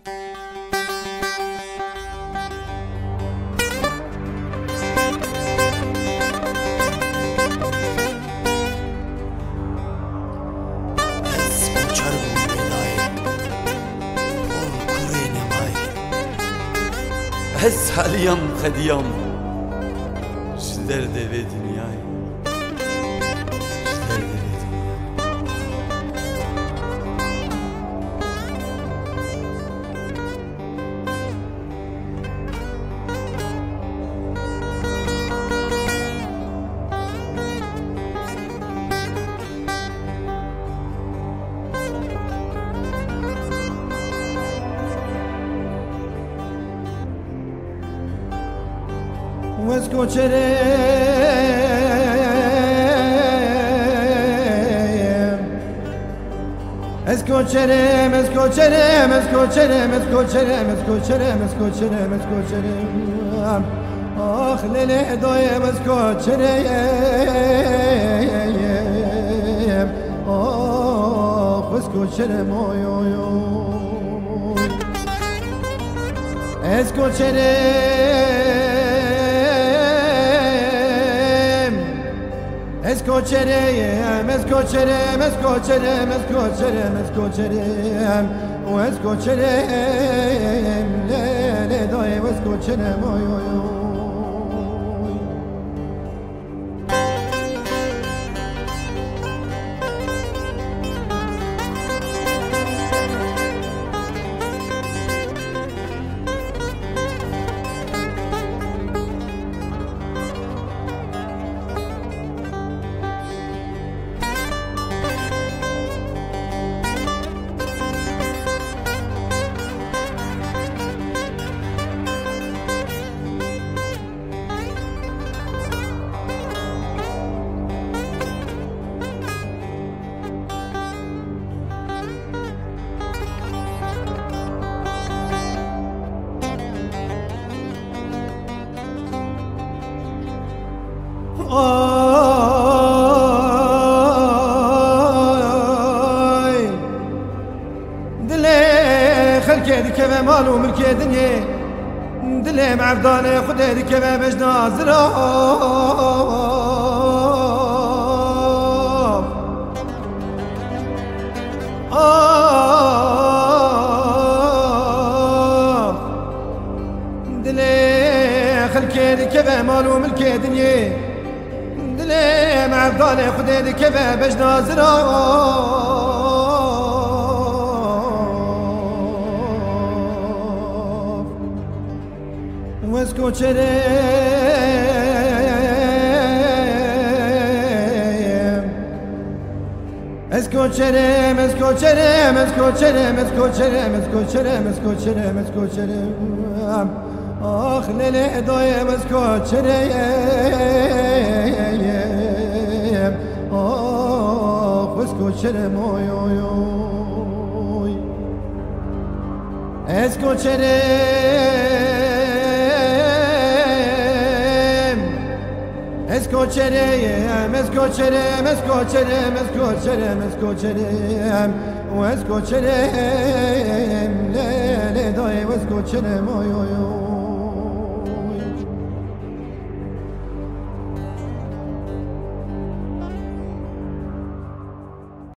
حس حاليام خديام شدرد به دنیای اسکوچرم آخ لیلی دایم اسکوچرم آخ اسکوچرم اوی اوی اوی اسکوچرم لیلی دایم اسکوچرم اوی اوی اوی آی دلی خلکه دی که به مالو ملکه دنیه دلی معبدانه خوده دی که به مجنازرا دلی خلکه دی که به مالو ملکه دنیه دلی معبدانه خوده دی که به مجنازرا اسکوچرم آخ لیلی دایم اسکوچرم آخ اسکوچرم اوی اوی اوی اسکوچرم لیلی دایم اسکوچرم اوی اوی اوی